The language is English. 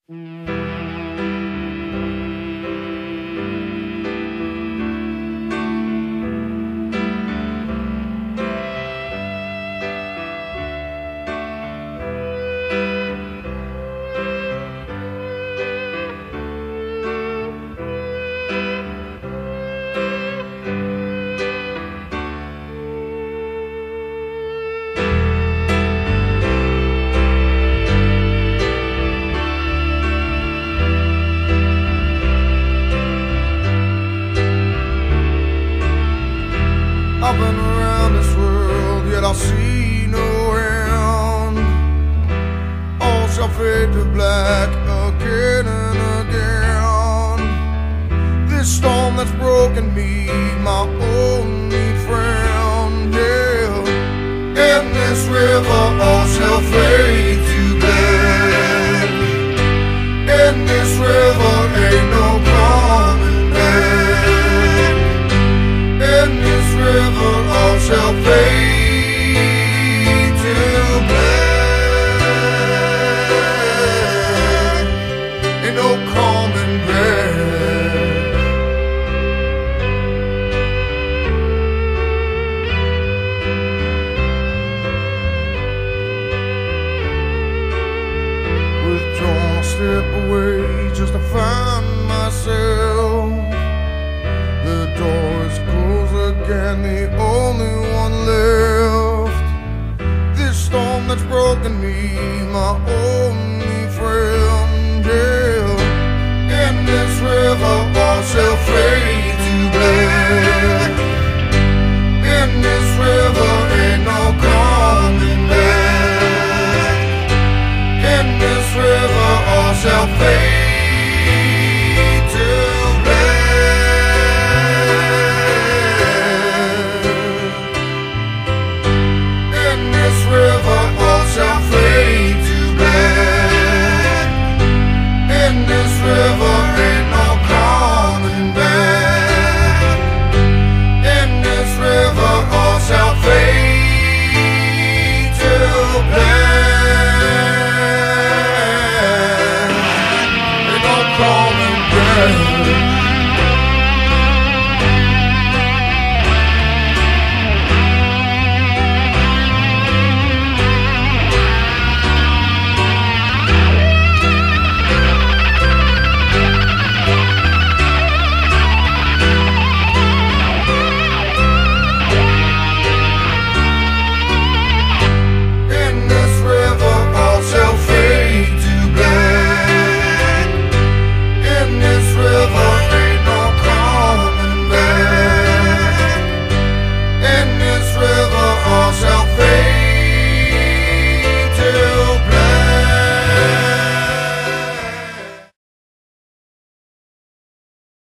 I've been around this world, yet I see no end. All shall fade to black again and again. This storm that's broken me, my only friend, yeah. In this river all shall fade to black. In this river ain't no coming back. In this river all shall fade to black. Ain't no coming back. Withdrawn, I step away just to find myself. The door is closed again, the only one left. This storm that's broken me, my only friend, yeah. In this river all shall fade to black. In this river ain't no coming back. In this river all shall fade to black. In this river all shall fade to black. In this river ain't no coming back. In this river all shall fade to black. Ain't no coming back.